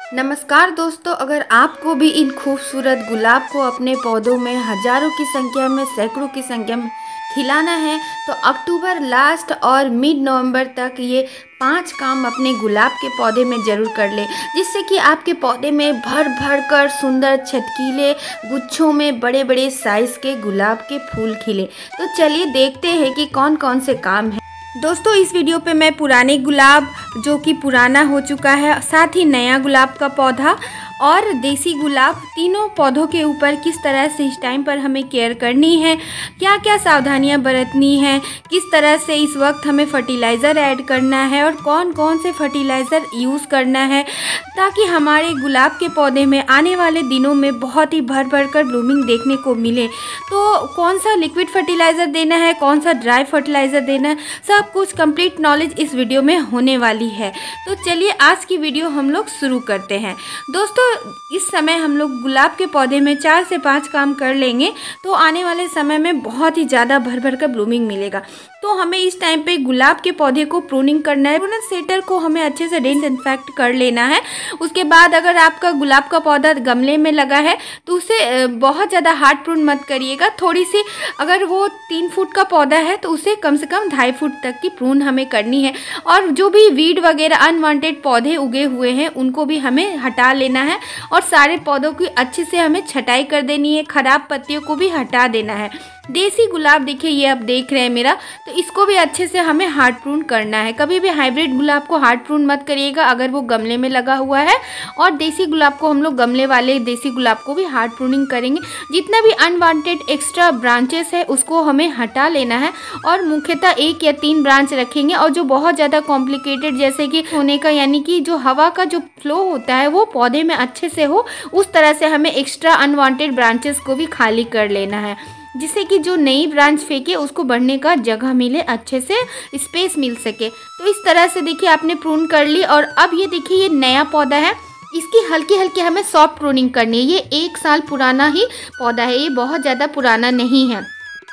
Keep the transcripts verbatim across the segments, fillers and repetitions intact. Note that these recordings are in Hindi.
नमस्कार दोस्तों, अगर आपको भी इन खूबसूरत गुलाब को अपने पौधों में हजारों की संख्या में, सैकड़ों की संख्या में खिलाना है तो अक्टूबर लास्ट और मिड नवंबर तक ये पांच काम अपने गुलाब के पौधे में ज़रूर कर ले, जिससे कि आपके पौधे में भर भर कर सुंदर छटकीले गुच्छों में बड़े बड़े साइज़ के गुलाब के फूल खिले। तो चलिए देखते हैं कि कौन कौन से काम हैं। दोस्तों, इस वीडियो पे मैं पुराने गुलाब जो कि पुराना हो चुका है, साथ ही नया गुलाब का पौधा और देसी गुलाब, तीनों पौधों के ऊपर किस तरह से इस टाइम पर हमें केयर करनी है, क्या क्या सावधानियां बरतनी है, किस तरह से इस वक्त हमें फर्टिलाइज़र ऐड करना है और कौन कौन से फर्टिलाइज़र यूज़ करना है, ताकि हमारे गुलाब के पौधे में आने वाले दिनों में बहुत ही भर भर कर ब्लूमिंग देखने को मिले। तो कौन सा लिक्विड फर्टिलाइज़र देना है, कौन सा ड्राई फर्टिलाइज़र देना है, सब कुछ कंप्लीट नॉलेज इस वीडियो में होने वाली है। तो चलिए आज की वीडियो हम लोग शुरू करते हैं। दोस्तों, इस समय हम लोग गुलाब के पौधे में चार से पाँच काम कर लेंगे तो आने वाले समय में बहुत ही ज़्यादा भर भर कर ब्लूमिंग मिलेगा। तो हमें इस टाइम पे गुलाब के पौधे को प्रूनिंग करना है। प्रूनर सेटर को हमें अच्छे से डिसइंफेक्ट कर लेना है। उसके बाद अगर आपका गुलाब का पौधा गमले में लगा है तो उसे बहुत ज़्यादा हार्ड प्रून मत करिएगा। थोड़ी सी, अगर वो तीन फुट का पौधा है तो उसे कम से कम ढाई फुट तक की प्रून हमें करनी है। और जो भी वीड वगैरह अनवांटेड पौधे उगे हुए हैं उनको भी हमें हटा लेना है और सारे पौधों की अच्छे से हमें छटाई कर देनी है। खराब पत्तियों को भी हटा देना है। देसी गुलाब देखिए, ये आप देख रहे हैं मेरा, तो इसको भी अच्छे से हमें हार्ड प्रून करना है। कभी भी हाइब्रिड गुलाब को हार्ड प्रून मत करिएगा अगर वो गमले में लगा हुआ है, और देसी गुलाब को हम लोग गमले वाले देसी गुलाब को भी हार्ड प्रूनिंग करेंगे। जितना भी अनवांटेड एक्स्ट्रा ब्रांचेस है उसको हमें हटा लेना है और मुख्यतः एक या तीन ब्रांच रखेंगे। और जो बहुत ज़्यादा कॉम्प्लिकेटेड जैसे कि होने का, यानी कि जो हवा का जो फ्लो होता है वो पौधे में अच्छे से हो, उस तरह से हमें एक्स्ट्रा अनवांटेड ब्रांचेस को भी खाली कर लेना है, जिससे कि जो नई ब्रांच फेंके उसको बढ़ने का जगह मिले, अच्छे से स्पेस मिल सके। तो इस तरह से देखिए आपने प्रून कर ली। और अब ये देखिए, ये नया पौधा है, इसकी हल्की हल्की हमें सॉफ्ट प्रूनिंग करनी है। ये एक साल पुराना ही पौधा है, ये बहुत ज़्यादा पुराना नहीं है।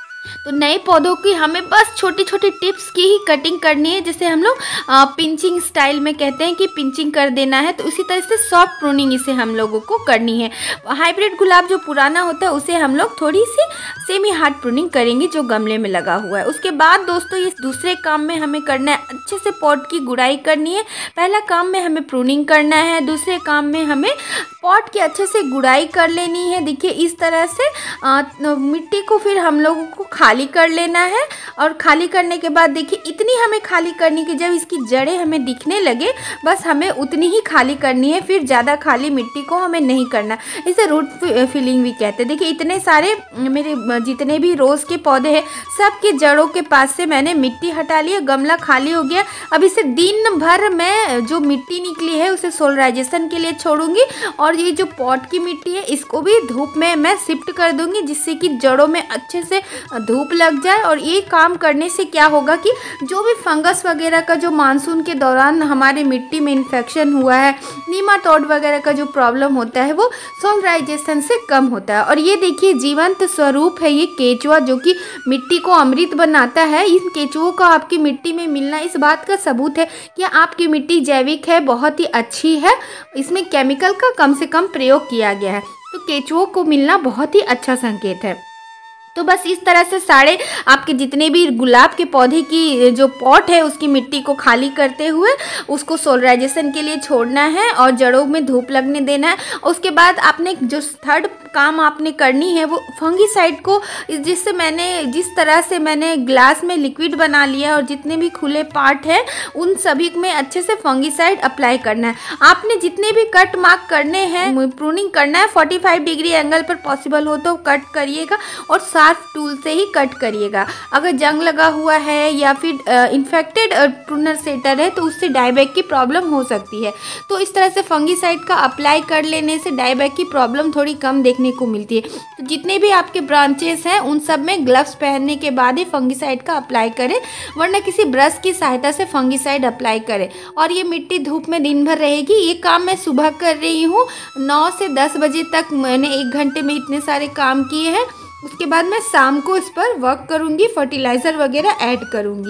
तो नए पौधों की हमें बस छोटी छोटी टिप्स की ही कटिंग करनी है, जिसे हम लोग पिंचिंग स्टाइल में कहते हैं कि पिंचिंग कर देना है। तो उसी तरह से सॉफ्ट प्रूनिंग इसे हम लोगों को करनी है। हाइब्रिड गुलाब जो पुराना होता है उसे हम लोग थोड़ी सी सेमी हार्ड प्रूनिंग करेंगे जो गमले में लगा हुआ है। उसके बाद दोस्तों, इस दूसरे काम में हमें करना है, अच्छे से पॉट की गुड़ाई करनी है। पहला काम में हमें प्रूनिंग करना है, दूसरे काम में हमें पॉट की अच्छे से गुड़ाई कर लेनी है। देखिए इस तरह से आ, मिट्टी को फिर हम लोगों को खाली कर लेना है। और खाली करने के बाद देखिए इतनी हमें खाली करनी कि जब इसकी जड़ें हमें दिखने लगे, बस हमें उतनी ही खाली करनी है, फिर ज़्यादा खाली मिट्टी को हमें नहीं करना। इसे रूट फिलिंग भी कहते हैं। देखिए इतने सारे मेरे जितने भी रोज़ के पौधे हैं सबके जड़ों के पास से मैंने मिट्टी हटा ली, गमला खाली हो गया। अब इसे दिन भर मैं जो मिट्टी निकली है उसे सोलराइजेशन के लिए छोड़ूंगी, और ये जो पॉट की मिट्टी है इसको भी धूप में मैं शिफ्ट कर दूंगी, जिससे कि जड़ों में अच्छे से धूप लग जाए। और ये काम करने से क्या होगा कि जो भी फंगस वगैरह का जो मानसून के दौरान हमारे मिट्टी में इन्फेक्शन हुआ है, नीमाटोड वगैरह का जो प्रॉब्लम होता है वो सोलराइजेशन से कम होता है। और ये देखिए जीवंत स्वरूप है ये केचुआ, जो कि मिट्टी को अमृत बनाता है। इन केचुओं का आपकी मिट्टी में मिलना इस बात का सबूत है कि आपकी मिट्टी जैविक है, बहुत ही अच्छी है, इसमें केमिकल का कम से कम प्रयोग किया गया है। तो केचुओं को मिलना बहुत ही अच्छा संकेत है। तो बस इस तरह से सारे आपके जितने भी गुलाब के पौधे की जो पॉट है उसकी मिट्टी को खाली करते हुए उसको सोलराइजेशन के लिए छोड़ना है और जड़ों में धूप लगने देना है। उसके बाद आपने जो थर्ड काम आपने करनी है वो फंगीसाइड को, जिससे मैंने जिस तरह से मैंने ग्लास में लिक्विड बना लिया और जितने भी खुले पार्ट हैं उन सभी में अच्छे से फंगीसाइड अप्लाई करना है। आपने जितने भी कट मार्क करने हैं, प्रूनिंग करना है, पैंतालीस डिग्री एंगल पर पॉसिबल हो तो कट करिएगा और शार्प टूल से ही कट करिएगा। अगर जंग लगा हुआ है या फिर इन्फेक्टेड प्रूनर सेटर है तो उससे डायबैक की प्रॉब्लम हो सकती है। तो इस तरह से फंगीसाइड का अप्लाई कर लेने से डायबैक की प्रॉब्लम थोड़ी कम देखने को मिलती है। तो जितने भी आपके ब्रांचेस हैं उन सब में ग्लव्स पहनने के बाद ही फंगीसाइड का अप्लाई करें, वरना किसी ब्रश की सहायता से फंगीसाइड अप्लाई करें। और ये मिट्टी धूप में दिन भर रहेगी। ये काम मैं सुबह कर रही हूँ, नौ से दस बजे तक मैंने एक घंटे में इतने सारे काम किए हैं। उसके बाद मैं शाम को इस पर वर्क करूँगी, फर्टिलाइज़र वगैरह ऐड करूँगी।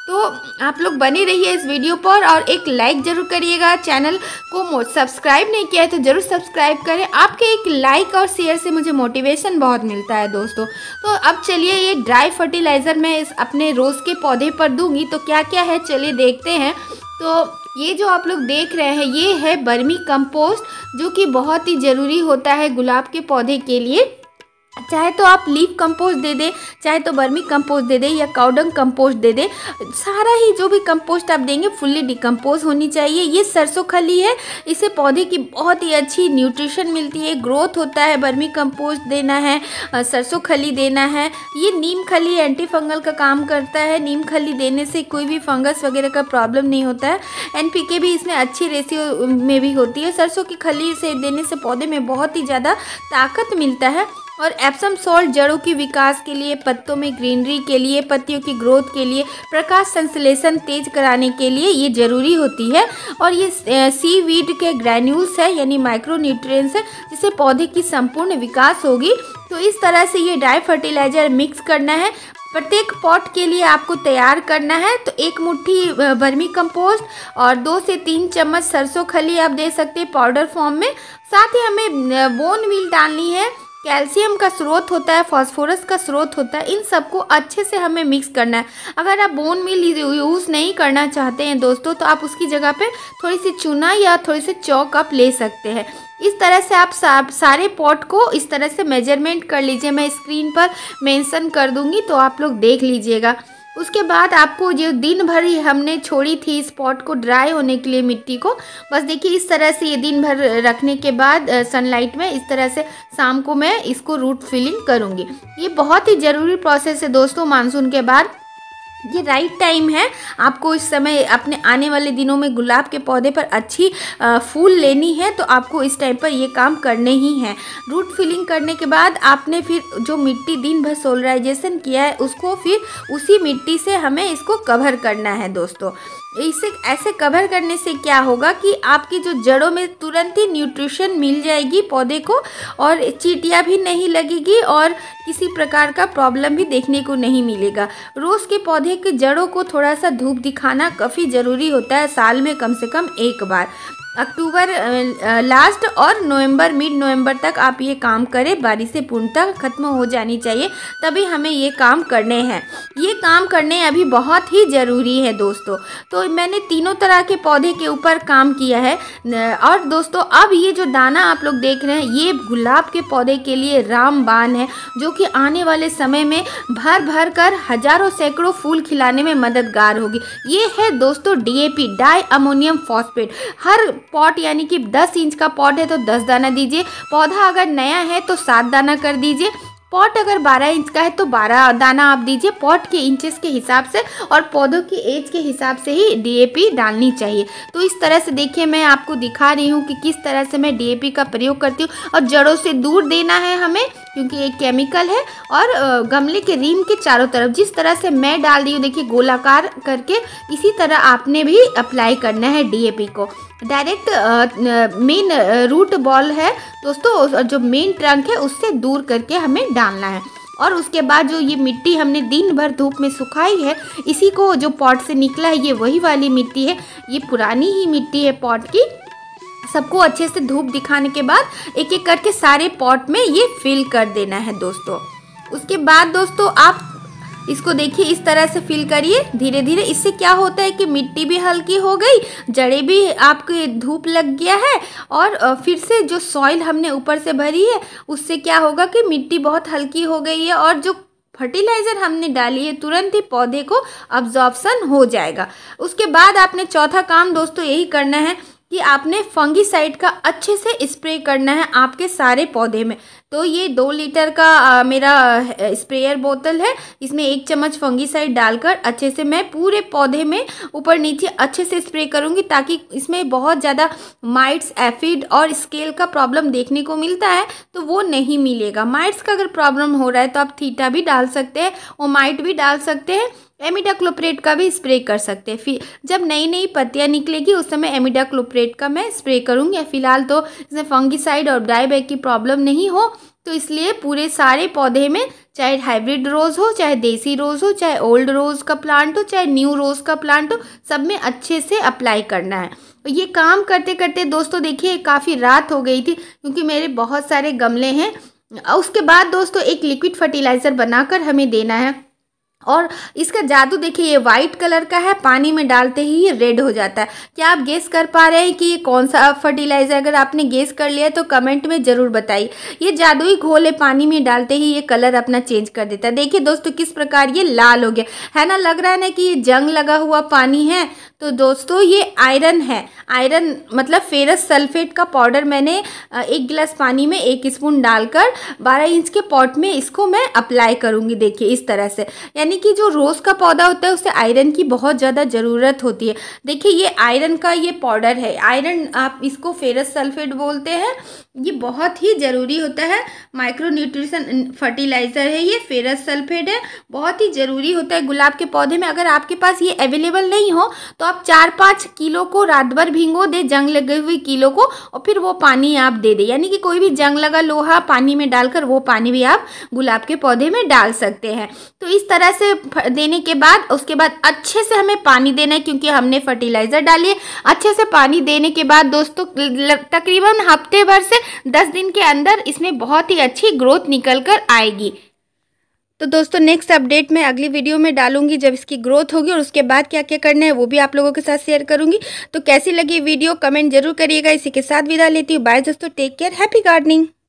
तो आप लोग बने रहिए इस वीडियो पर और एक लाइक ज़रूर करिएगा। चैनल को सब्सक्राइब नहीं किया है तो ज़रूर सब्सक्राइब करें। आपके एक लाइक और शेयर से मुझे मोटिवेशन बहुत मिलता है दोस्तों। तो अब चलिए ये ड्राई फर्टिलाइज़र मैं इस अपने रोज़ के पौधे पर दूंगी तो क्या क्या है चलिए देखते हैं। तो ये जो आप लोग देख रहे हैं ये है बर्मी कंपोस्ट, जो कि बहुत ही ज़रूरी होता है गुलाब के पौधे के लिए। चाहे तो आप लीफ कंपोस्ट दे दें, चाहे तो बर्मी कंपोस्ट दे दें या काउडंग कंपोस्ट दे दें। सारा ही जो भी कंपोस्ट आप देंगे फुल्ली डिकम्पोज होनी चाहिए। ये सरसों खली है, इससे पौधे की बहुत ही अच्छी न्यूट्रिशन मिलती है, ग्रोथ होता है। बर्मी कंपोस्ट देना है, सरसों खली देना है। ये नीम खली एंटी फंगल का काम करता है। नीम खली देने से कोई भी फंगस वगैरह का प्रॉब्लम नहीं होता है। एन पी के भी इसमें अच्छी रेशियो में भी होती है। सरसों की खली से देने से पौधे में बहुत ही ज़्यादा ताकत मिलता है। और एप्सम सॉल्ट जड़ों की विकास के लिए, पत्तों में ग्रीनरी के लिए, पत्तियों की ग्रोथ के लिए, प्रकाश संश्लेषण तेज कराने के लिए ये ज़रूरी होती है। और ये सी वीड के ग्रैन्यूल्स है यानी माइक्रो न्यूट्रिएंट्स है, जिससे पौधे की संपूर्ण विकास होगी। तो इस तरह से ये ड्राई फर्टिलाइज़र मिक्स करना है। प्रत्येक पॉट के लिए आपको तैयार करना है तो एक मुट्ठी बर्मी कंपोस्ट और दो से तीन चम्मच सरसों खली आप दे सकते हैं पाउडर फॉर्म में। साथ ही हमें बोन मील डालनी है, कैल्शियम का स्रोत होता है, फास्फोरस का स्रोत होता है। इन सबको अच्छे से हमें मिक्स करना है। अगर आप बोन मील यूज़ नहीं करना चाहते हैं दोस्तों तो आप उसकी जगह पे थोड़ी सी चूना या थोड़ी सी चौक आप ले सकते हैं। इस तरह से आप सा, सारे पॉट को इस तरह से मेजरमेंट कर लीजिए। मैं स्क्रीन पर मेंशन कर दूंगी तो आप लोग देख लीजिएगा। उसके बाद आपको जो दिन भर ही हमने छोड़ी थी इस पॉट को ड्राई होने के लिए मिट्टी को, बस देखिए इस तरह से ये दिन भर रखने के बाद सनलाइट में इस तरह से शाम को मैं इसको रूट फिलिंग करूँगी। ये बहुत ही ज़रूरी प्रोसेस है दोस्तों। मानसून के बाद ये राइट टाइम है आपको इस समय अपने आने वाले दिनों में गुलाब के पौधे पर अच्छी फूल लेनी है तो आपको इस टाइम पर ये काम करने ही हैं। रूट फिलिंग करने के बाद आपने फिर जो मिट्टी दिन भर सोलराइजेशन किया है उसको फिर उसी मिट्टी से हमें इसको कवर करना है दोस्तों। इसे ऐसे कवर करने से क्या होगा कि आपकी जो जड़ों में तुरंत ही न्यूट्रिशन मिल जाएगी पौधे को, और चींटियाँ भी नहीं लगेगी और किसी प्रकार का प्रॉब्लम भी देखने को नहीं मिलेगा। रोज़ के पौधे के जड़ों को थोड़ा सा धूप दिखाना काफ़ी ज़रूरी होता है, साल में कम से कम एक बार। अक्टूबर लास्ट और नवंबर मिड नवंबर तक आप ये काम करें, बारिशें पूर्णतः खत्म हो जानी चाहिए, तभी हमें ये काम करने हैं। ये काम करने अभी बहुत ही ज़रूरी है दोस्तों। तो मैंने तीनों तरह के पौधे के ऊपर काम किया है। और दोस्तों अब ये जो दाना आप लोग देख रहे हैं ये गुलाब के पौधे के लिए रामबाण है, जो कि आने वाले समय में भर भर कर हजारों सैकड़ों फूल खिलाने में मददगार होगी। ये है दोस्तों D A P, diammonium phosphate. हर पॉट यानी कि दस इंच का पॉट है तो दस दाना दीजिए। पौधा अगर नया है तो सात दाना कर दीजिए। पॉट अगर बारह इंच का है तो बारह दाना आप दीजिए पॉट के इंचेस के हिसाब से, और पौधों की एज के हिसाब से ही डी ए पी डालनी चाहिए। तो इस तरह से देखिए मैं आपको दिखा रही हूँ कि किस तरह से मैं डी ए पी का प्रयोग करती हूँ। और जड़ों से दूर देना है हमें क्योंकि एक केमिकल है। और गमले के रिम के चारों तरफ जिस तरह से मैं डाल रही हूँ देखिए गोलाकार करके, इसी तरह आपने भी अप्लाई करना है डी ए पी को। डायरेक्ट मेन रूट बॉल है दोस्तों, जो मेन ट्रंक है उससे दूर करके हमें डालना है। और उसके बाद जो ये मिट्टी हमने दिन भर धूप में सुखाई है, इसी को जो पॉट से निकला है ये वही वाली मिट्टी है, ये पुरानी ही मिट्टी है पॉट की। सबको अच्छे से धूप दिखाने के बाद एक एक करके सारे पॉट में ये फिल कर देना है दोस्तों। उसके बाद दोस्तों आप इसको देखिए इस तरह से फिल करिए धीरे धीरे। इससे क्या होता है कि मिट्टी भी हल्की हो गई, जड़ें भी आपके धूप लग गया है, और फिर से जो सॉइल हमने ऊपर से भरी है उससे क्या होगा कि मिट्टी बहुत हल्की हो गई है, और जो फर्टिलाइज़र हमने डाली है तुरंत ही पौधे को अब्जॉर्प्शन हो जाएगा। उसके बाद आपने चौथा काम दोस्तों यही करना है कि आपने फंगीसाइड का अच्छे से स्प्रे करना है आपके सारे पौधे में। तो ये दो लीटर का आ, मेरा स्प्रेयर बोतल है, इसमें एक चम्मच फंगीसाइड डालकर अच्छे से मैं पूरे पौधे में ऊपर नीचे अच्छे से स्प्रे करूँगी, ताकि इसमें बहुत ज़्यादा माइट्स, एफिड और स्केल का प्रॉब्लम देखने को मिलता है तो वो नहीं मिलेगा। माइट्स का अगर प्रॉब्लम हो रहा है तो आप थीटा भी डाल सकते हैं, वो माइट भी डाल सकते हैं, एमिडाक्लोप्रेट का भी स्प्रे कर सकते हैं। फिर जब नई नई पत्तियां निकलेगी उस समय एमिडाक्लोप्रेट का मैं स्प्रे करूँगी। फिलहाल तो इसमें फंगीसाइड और डाईबैक की प्रॉब्लम नहीं हो तो इसलिए पूरे सारे पौधे में, चाहे हाइब्रिड रोज़ हो, चाहे देसी रोज़ हो, चाहे ओल्ड रोज़ का प्लांट हो, चाहे न्यू रोज़ का प्लांट हो, सब में अच्छे से अप्लाई करना है। ये काम करते करते दोस्तों देखिए काफ़ी रात हो गई थी, क्योंकि मेरे बहुत सारे गमले हैं। उसके बाद दोस्तों एक लिक्विड फर्टिलाइज़र बनाकर हमें देना है, और इसका जादू देखिए, ये वाइट कलर का है, पानी में डालते ही ये रेड हो जाता है। क्या आप गेस कर पा रहे हैं कि ये कौन सा फर्टिलाइज़र? अगर आपने गेस कर लिया तो कमेंट में ज़रूर बताइए। ये जादुई घोल है, पानी में डालते ही ये कलर अपना चेंज कर देता है। देखिए दोस्तों किस प्रकार ये लाल हो गया है ना, लग रहा है ना कि ये जंग लगा हुआ पानी है। तो दोस्तों ये आयरन है, आयरन मतलब फेरस सल्फेट का पाउडर मैंने एक गिलास पानी में एक स्पून डालकर बारह इंच के पॉट में इसको मैं अप्लाई करूँगी। देखिए इस तरह से, यानी कि जो रोज़ का पौधा होता है उसे आयरन की बहुत ज़्यादा ज़रूरत होती है। देखिए ये आयरन का ये पाउडर है, आयरन आप इसको फेरस सल्फेट बोलते हैं। ये बहुत ही ज़रूरी होता है, माइक्रो न्यूट्रिशन फर्टिलाइज़र है ये, फेरस सल्फेट है, बहुत ही ज़रूरी होता है गुलाब के पौधे में। अगर आपके पास ये अवेलेबल नहीं हो तो आप चार पाँच किलो को रात भर भिगो दे, जंग लगे हुई किलो को, और फिर वो पानी आप दे दें। यानी कि कोई भी जंग लगा लोहा पानी में डालकर वो पानी भी आप गुलाब के पौधे में डाल सकते हैं। तो इस तरह से देने के बाद उसके बाद अच्छे से हमें पानी देना है, क्योंकि हमने फर्टिलाइज़र डाली है। अच्छे से पानी देने के बाद दोस्तों तकरीबन हफ्ते भर से दस दिन के अंदर इसमें बहुत ही अच्छी ग्रोथ निकल कर आएगी। तो दोस्तों नेक्स्ट अपडेट मैं अगली वीडियो में डालूंगी, जब इसकी ग्रोथ होगी, और उसके बाद क्या क्या करना है वो भी आप लोगों के साथ शेयर करूंगी। तो कैसी लगी वीडियो कमेंट जरूर करिएगा। इसी के साथ विदा लेती हूँ, बाय दोस्तों, टेक केयर, हैप्पी गार्डनिंग।